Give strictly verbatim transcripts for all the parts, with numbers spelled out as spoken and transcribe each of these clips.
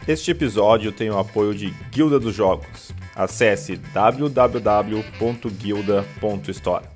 Este episódio tem o apoio de Guilda dos Jogos. Acesse w w w ponto guilda ponto store.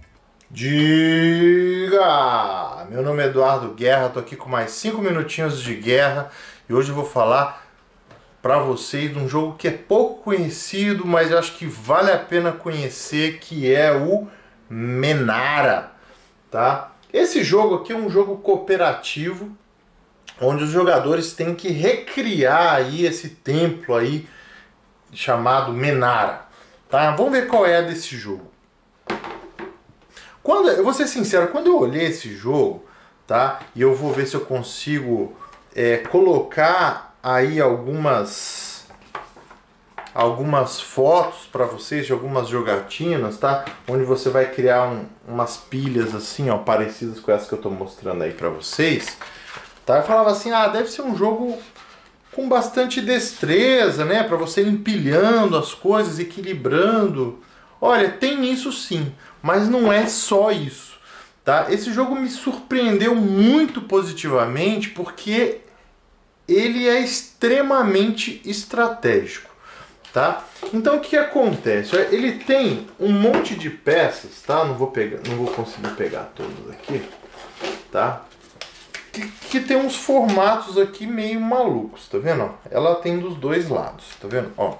Diga! Meu nome é Eduardo Guerra, tô aqui com mais cinco minutinhos de guerra e hoje eu vou falar para vocês de um jogo que é pouco conhecido, mas eu acho que vale a pena conhecer, que é o Menara, tá? Esse jogo aqui é um jogo cooperativo, onde os jogadores têm que recriar aí esse templo aí chamado Menara, tá? Vamos ver qual é a desse jogo. Quando, eu vou ser sincero, quando eu olhei esse jogo, tá? E eu vou ver se eu consigo é, colocar aí algumas algumas fotos para vocês de algumas jogatinas, tá? Onde você vai criar um, umas pilhas assim, ó, parecidas com essas que eu tô mostrando aí para vocês. Tá? Eu falava assim, ah, deve ser um jogo com bastante destreza, né? Para você ir empilhando as coisas, equilibrando. Olha, tem isso sim, mas não é só isso, tá? Esse jogo me surpreendeu muito positivamente porque ele é extremamente estratégico, tá? Então o que acontece? Ele tem um monte de peças, tá? Não vou pegar, não vou conseguir pegar todas aqui, tá? Que, que tem uns formatos aqui meio malucos, tá vendo? Ela tem dos dois lados, tá vendo? Ó.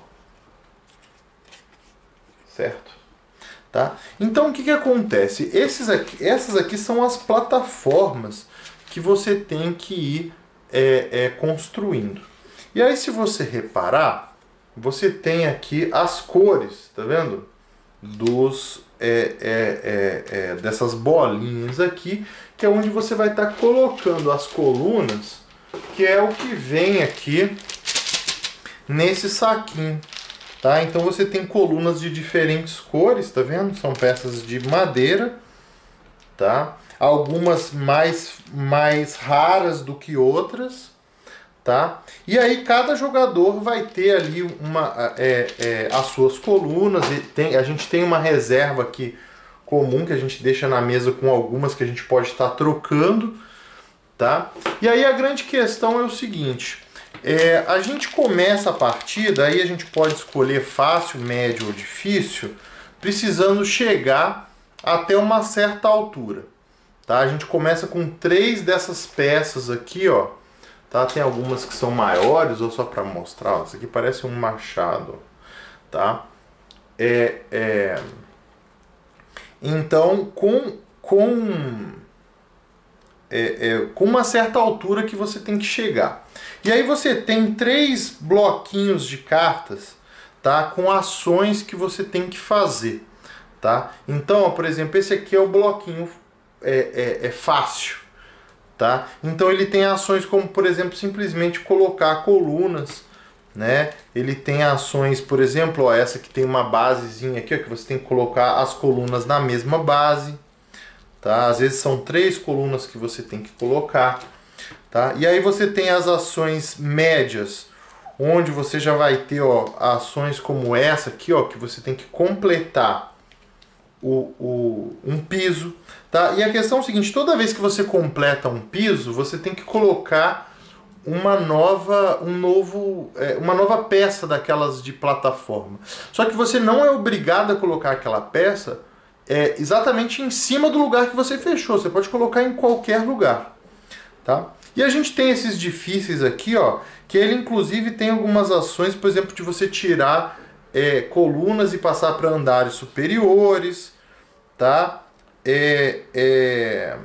Certo? Tá? Então o que que acontece? Esses aqui, essas aqui são as plataformas que você tem que ir é, é, construindo. E aí, se você reparar, você tem aqui as cores, tá vendo? Dos, é, é, é, é, dessas bolinhas aqui, que é onde você vai estar colocando as colunas, que é o que vem aqui nesse saquinho. Tá? Então você tem colunas de diferentes cores, tá vendo? São peças de madeira, tá? Algumas mais, mais raras do que outras, tá? E aí cada jogador vai ter ali uma, é, é, as suas colunas. E tem, a gente tem uma reserva aqui comum que a gente deixa na mesa com algumas que a gente pode estar trocando, tá? E aí a grande questão é o seguinte: é, a gente começa a partida, aí a gente pode escolher fácil, médio ou difícil, precisando chegar até uma certa altura, tá? A gente começa com três dessas peças aqui, ó, tá? Tem algumas que são maiores, ou só para mostrar, ó, isso aqui parece um machado, tá? É, é... Então, com, com, é, é, com uma certa altura que você tem que chegar. E aí você tem três bloquinhos de cartas, tá? Com ações que você tem que fazer, tá? Então, ó, por exemplo, esse aqui é o bloquinho é, é, é fácil, tá? Então ele tem ações como, por exemplo, simplesmente colocar colunas, né? Ele tem ações, por exemplo, ó, essa que tem uma basezinha aqui, ó, que você tem que colocar as colunas na mesma base, tá? Às vezes são três colunas que você tem que colocar, tá? E aí você tem as ações médias, onde você já vai ter, ó, ações como essa aqui, ó, que você tem que completar o, o, um piso, tá? E a questão é o seguinte: toda vez que você completa um piso, você tem que colocar uma nova, um novo, é, uma nova peça daquelas de plataforma. Só que você não é obrigado a colocar aquela peça é, exatamente em cima do lugar que você fechou. Você pode colocar em qualquer lugar, tá? E a gente tem esses difíceis aqui, ó, que ele inclusive tem algumas ações, por exemplo, de você tirar é, colunas e passar para andares superiores, tá? É, é...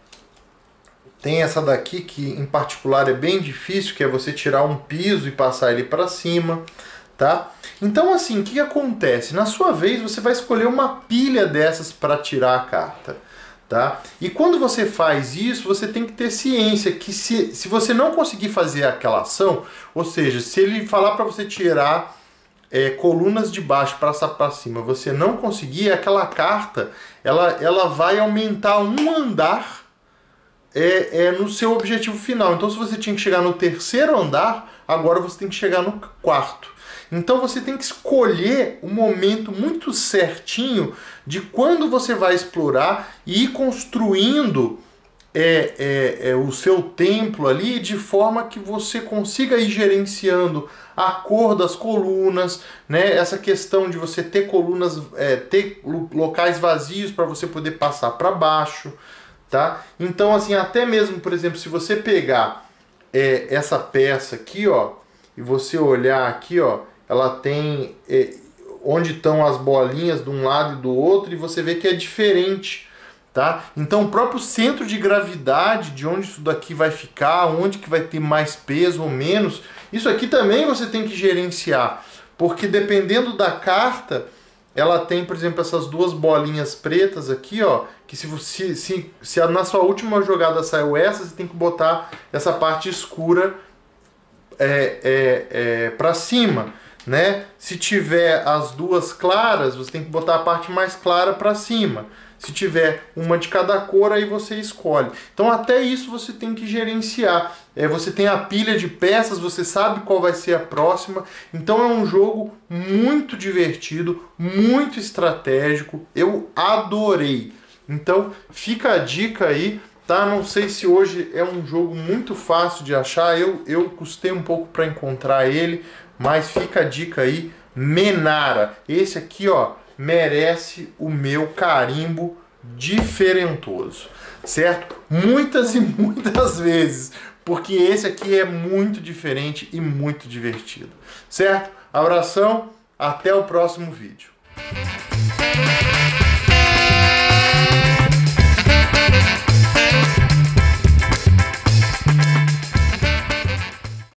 Tem essa daqui que em particular é bem difícil, que é você tirar um piso e passar ele para cima, tá? Então assim, o que acontece? Na sua vez você vai escolher uma pilha dessas para tirar a carta, tá? E quando você faz isso, você tem que ter ciência que se, se você não conseguir fazer aquela ação, ou seja, se ele falar para você tirar é, colunas de baixo para para cima, você não conseguir, aquela carta ela, ela vai aumentar um andar É, é no seu objetivo final. Então, se você tinha que chegar no terceiro andar, agora você tem que chegar no quarto. Então, você tem que escolher o momento muito certinho de quando você vai explorar e ir construindo é, é, é o seu templo ali de forma que você consiga ir gerenciando a cor das colunas, né? Essa questão de você ter colunas, é, ter locais vazios para você poder passar para baixo, tá? Então, assim, até mesmo, por exemplo, se você pegar é, essa peça aqui, ó, e você olhar aqui, ó, ela tem é, onde estão as bolinhas de um lado e do outro, e você vê que é diferente, tá? Então, o próprio centro de gravidade, de onde isso daqui vai ficar, onde que vai ter mais peso ou menos, isso aqui também você tem que gerenciar, porque dependendo da carta, ela tem, por exemplo, essas duas bolinhas pretas aqui, ó, que se, você, se, se na sua última jogada saiu essa, você tem que botar essa parte escura é, é, é, para cima, né? Se tiver as duas claras, você tem que botar a parte mais clara para cima. Se tiver uma de cada cor, aí você escolhe. Então até isso você tem que gerenciar. É, você tem a pilha de peças, você sabe qual vai ser a próxima. Então é um jogo muito divertido, muito estratégico. Eu adorei. Então fica a dica aí, tá? Não sei se hoje é um jogo muito fácil de achar. Eu, eu custei um pouco para encontrar ele, mas fica a dica aí. Menara. Esse aqui, ó, merece o meu carimbo diferentoso, certo? Muitas e muitas vezes, porque esse aqui é muito diferente e muito divertido, certo? Abração, até o próximo vídeo.